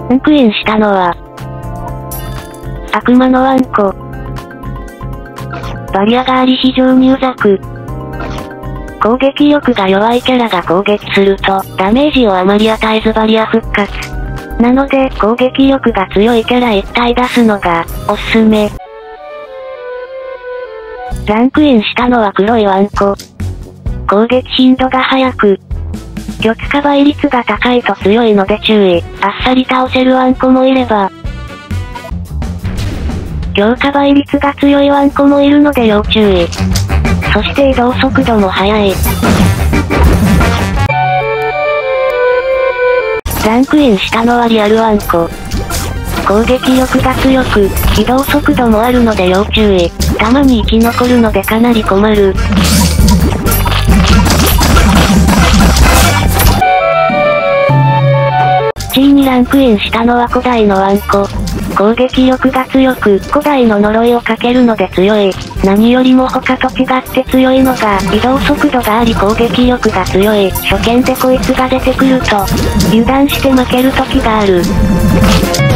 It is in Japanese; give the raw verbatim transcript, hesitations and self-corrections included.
ンクインしたのは、悪魔のワンコ。バリアがあり非常にうざく、攻撃力が弱いキャラが攻撃すると、ダメージをあまり与えずバリア復活。なので、攻撃力が強いキャラいち体出すのが、おすすめ。ランクインしたのは黒いワンコ。攻撃頻度が速く、玉カバ率が高いと強いので注意。あっさり倒せるワンコもいれば、強化倍率が強いワンコもいるので要注意。そして移動速度も速い。ランクインしたのはリアルワンコ。攻撃力が強く、移動速度もあるので要注意。たまに生き残るのでかなり困る。いちいにランクインしたのは古代のワンコ。攻撃力が強く、古代の呪いをかけるので強い。何よりも他と違って強いのが、移動速度があり攻撃力が強い。初見でこいつが出てくると、油断して負ける時がある。